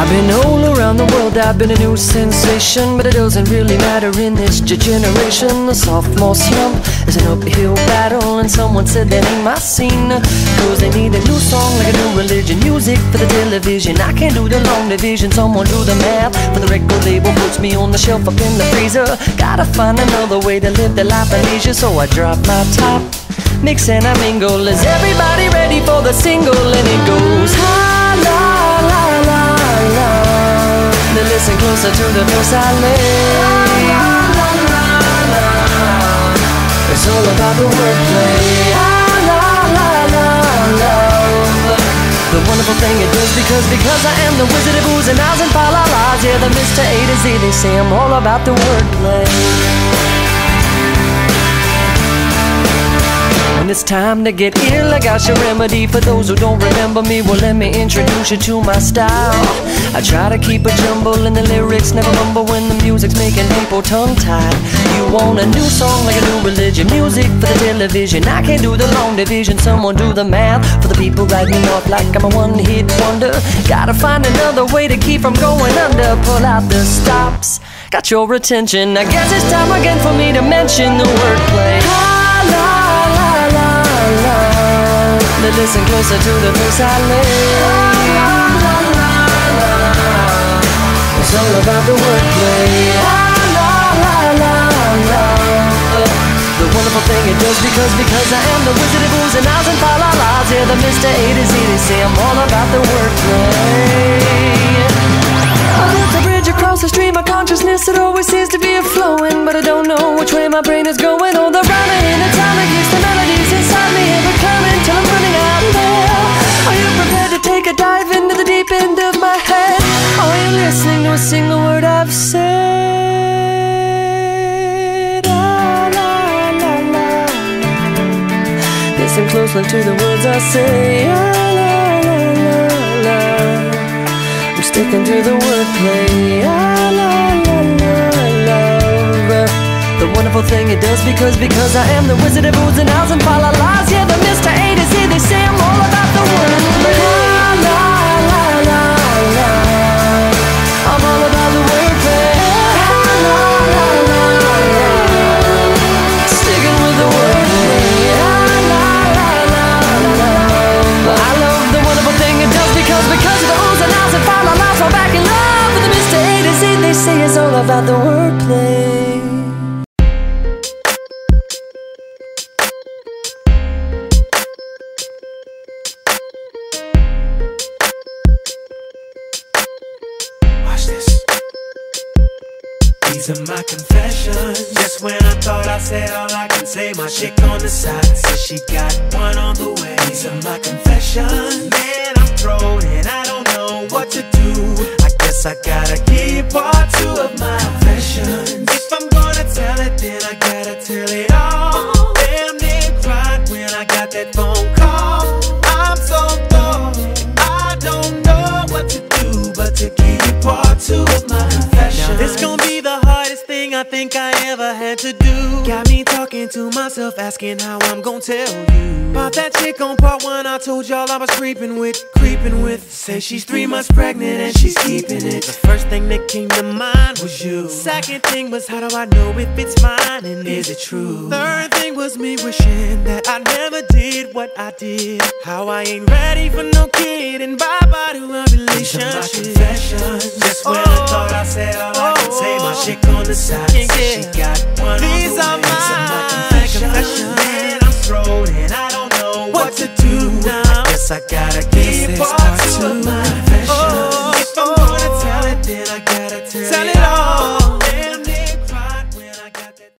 I've been all around the world, I've been a new sensation, but it doesn't really matter in this generation. The sophomore slump is an uphill battle, and someone said that ain't my scene, cause they need a new song like a new religion. Music for the television, I can't do the long division. Someone do the math for the record label, puts me on the shelf up in the freezer. Gotta find another way to live the life of leisure, so I drop my top, mix and I mingle. Is everybody ready for the single? And it goes ha la la la la. Now listen closer to the verse I lay. La la la la la. It's all about the wordplay. La la la la la. The wonderful thing it does, because I am the wizard of oohs and ahs and fa la las. Yeah, the Mr. A to Z, they say I'm all about the wordplay. When it's time to get ill, I got your remedy. For those who don't remember me, well, let me introduce you to my style. I try to keep a jumble in the lyrics, never mumble when the music's making people tongue-tied. You want a new song like a new religion, music for the television. I can't do the long division, someone do the math for the people write me off like I'm a one-hit wonder. Gotta find another way to keep from going under. Pull out the stops, got your attention. I guess it's time again for me to mention the wordplay. Now listen closer to the verse I lay. It's all about the wordplay. The wonderful thing it does, because I am the wizard of oohs and ahs and fa la las. Yeah, the Mr. A to Z, they say I'm all about the wordplay. I built a bridge across the stream of consciousness. It always seems to be a-flowing, but I don't know which way my brain is going. Oh, the rhyming in atomic keeps the melodies inside me ever coming till I'm running out of air. Are you prepared to take a dive into the deep end of my head? Are you listening to a single word I've said? La, la, la, la. Listen closely to the words I say. La, la, la, la, la. I'm sticking to the wordplay. La, la, la, la, love. The wonderful thing it does, because I am the wizard of oohs and ahs and fa la las. Yeah, the Mr. A to Z, they say I'm all about the wordplay. La la la la la. I'm all about the wordplay. La la la la la. Sticking with the wordplay. La la la la la. I love the wonderful thing it does, because of the oohs and ahs and fa la las. I'm back in love with the Mr. A to Z, they say it's all about the wordplay. These are my confessions. Just when I thought I said all I can say, my chick on the side says she got one on the way. These are my confessions. Man, I'm thrown and I don't know what to do. I guess I gotta give part two of my confessions. If I'm gonna tell it, then I gotta tell it all. Damn near cried when I got that phone call. I'm so thrown, I don't know what to do but to give part two of my confessions. Now this gon' be the hardest thing I think I ever had to do. Got me talking to myself, asking how I'm gon' tell you about that chick on part one I told y'all I was creeping with. Say she's 3 months pregnant and she's keeping it. The first thing that came to mind was you. Second thing was, how do I know if it's mine and is it true? Third thing was me wishing that I never did what I did. How I ain't ready for no kid and bye-bye to a relationship. These are my confessions. Just when I thought I said all I could say, my chick on the side said she got one. These are my confessions. Man, I'm thrown and I don't know what to do now. I guess I gotta give